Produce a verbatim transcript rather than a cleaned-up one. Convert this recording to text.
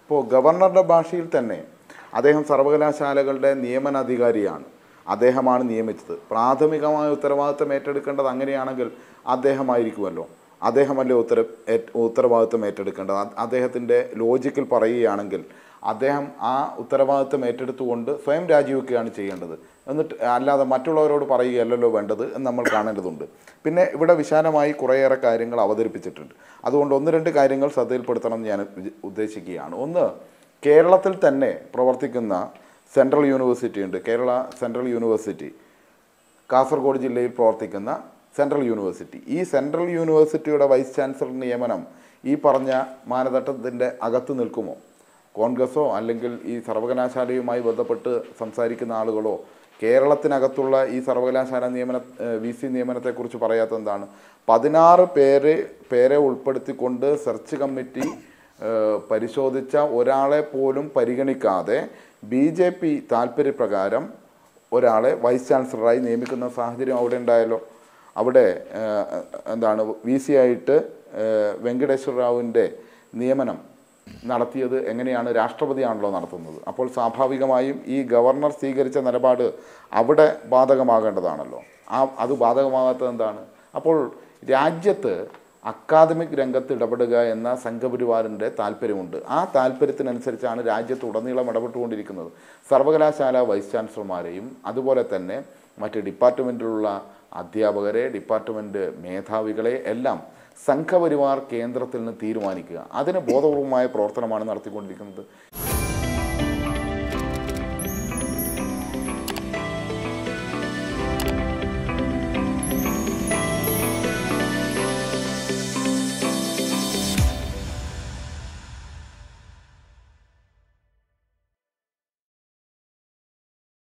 ഇപ്പോൾ ഗവർണറുടെ ഭാഷയിൽ തന്നെ അദ്ദേഹം സർവകലാശാലകളുടെ നിയമനാധികാരിയാണ്. അദ്ദേഹമാണ് നിയമിച്ചത്. പ്രാഥമികമായ ഉത്തരവാദിത്തം ഏറ്റെടുക്കേണ്ടത് അങ്ങനെയാണെങ്കിൽ അദ്ദേഹമായിരിക്കുമല്ലോ. അദ്ദേഹമല്ലേ ഉത്തര ഉത്തരവാദിത്തം ഏറ്റെടുക്കേണ്ടത്. അദ്ദേഹത്തിൻ്റെ ലോജിക്കിൽ പറയുകയാണെങ്കിൽ അദ്ദേഹം ആ ഉത്തരവാദിത്തം ഏറ്റെടുത്തുകൊണ്ട് സ്വയം രാജിവെക്കുകയാണ് ചെയ്യേണ്ടത്. എന്നിട്ട് അല്ലാതെ മറ്റുള്ളവരോട് പറയുകയല്ലല്ലോ വേണ്ടത് എന്ന് നമ്മൾ കാണേണ്ടതുണ്ട്. പിന്നെ ഇവിടെ വിശാലമായി കുറേയേറെ കാര്യങ്ങൾ അവതരിപ്പിച്ചിട്ടുണ്ട്. അതുകൊണ്ട് ഒന്ന് രണ്ട് കാര്യങ്ങൾ ശ്രദ്ധയിൽപ്പെടുത്തണം എന്ന് ഞാൻ ഉദ്ദേശിക്കുകയാണ്. ഒന്ന്, കേരളത്തിൽ തന്നെ പ്രവർത്തിക്കുന്ന സെൻട്രൽ യൂണിവേഴ്സിറ്റി ഉണ്ട്. കേരള സെൻട്രൽ യൂണിവേഴ്സിറ്റി, കാസർഗോഡ് ജില്ലയിൽ പ്രവർത്തിക്കുന്ന സെൻട്രൽ യൂണിവേഴ്സിറ്റി. ഈ സെൻട്രൽ യൂണിവേഴ്സിറ്റിയുടെ വൈസ് ചാൻസലർ നിയമനം ഈ പറഞ്ഞ മാനദണ്ഡത്തിൻ്റെ അകത്ത് നിൽക്കുമോ? കോൺഗ്രസോ അല്ലെങ്കിൽ ഈ സർവകലാശാലയുമായി ബന്ധപ്പെട്ട് സംസാരിക്കുന്ന ആളുകളോ കേരളത്തിനകത്തുള്ള ഈ സർവകലാശാല നിയമന വി സി നിയമനത്തെക്കുറിച്ച് പറയാത്ത എന്താണ്? പതിനാറ് പേര് പേരെ ഉൾപ്പെടുത്തിക്കൊണ്ട് സെർച്ച് കമ്മിറ്റി പരിശോധിച്ച ഒരാളെ പോലും പരിഗണിക്കാതെ ബി ജെ പി താല്പര്യപ്രകാരം ഒരാളെ വൈസ് ചാൻസലറായി നിയമിക്കുന്ന സാഹചര്യം അവിടെ ഉണ്ടായല്ലോ. അവിടെ എന്താണ് വി സി ആയിട്ട് വെങ്കടേശ്വര റാവുവിൻ്റെ നിയമനം നടത്തിയത് എങ്ങനെയാണ്? രാഷ്ട്രപതിയാണല്ലോ നടത്തുന്നത്. അപ്പോൾ സ്വാഭാവികമായും ഈ ഗവർണർ സ്വീകരിച്ച നിലപാട് അവിടെ ബാധകമാകേണ്ടതാണല്ലോ. ആ അത് ബാധകമാകാത്തത് എന്താണ്? അപ്പോൾ രാജ്യത്ത് അക്കാദമിക് രംഗത്ത് ഇടപെടുക എന്ന സംഘപരിവാറിൻ്റെ താല്പര്യമുണ്ട്. ആ താല്പര്യത്തിനനുസരിച്ചാണ് രാജ്യത്ത് ഉടനീളം ഇടപെട്ടുകൊണ്ടിരിക്കുന്നത്. സർവകലാശാല വൈസ് ചാൻസലർമാരെയും അതുപോലെ തന്നെ മറ്റ് ഡിപ്പാർട്ട്മെൻറ്റിലുള്ള അധ്യാപകരെ, ഡിപ്പാർട്ട്മെൻറ്റ് മേധാവികളെ എല്ലാം സംഘപരിവാർ കേന്ദ്രത്തിൽ നിന്ന് തീരുമാനിക്കുക. അതിന് ബോധപൂർവമായ പ്രവർത്തനമാണ് നടത്തിക്കൊണ്ടിരിക്കുന്നത്.